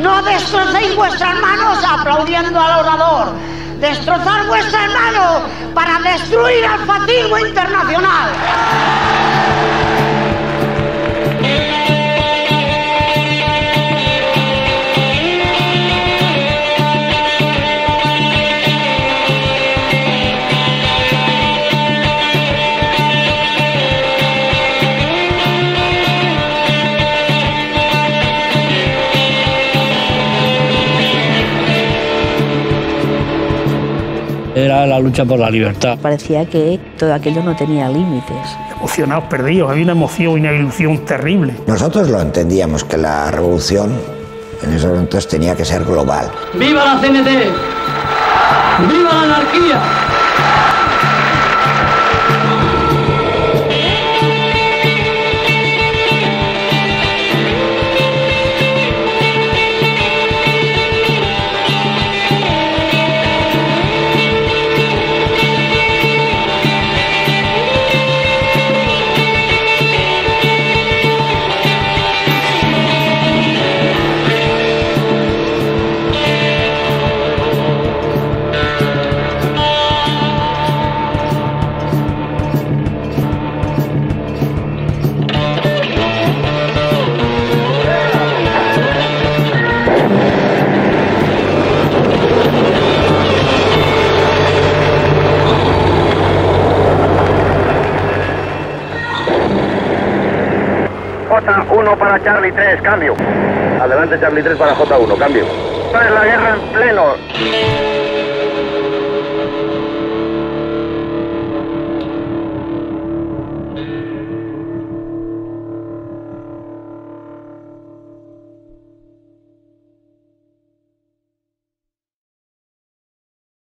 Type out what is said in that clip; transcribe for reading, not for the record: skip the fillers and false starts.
No destrocéis vuestras manos aplaudiendo al orador. Destrozar vuestras manos para destruir al fascismo internacional. Era la lucha por la libertad. Parecía que todo aquello no tenía límites. Emocionados, perdidos, había una emoción y una ilusión terrible. Nosotros lo entendíamos que la revolución en esos momentos tenía que ser global. ¡Viva la CNT! ¡Viva la anarquía! J1 para Charlie 3, cambio. Adelante Charlie 3 para J1, cambio. Esta es la guerra en pleno.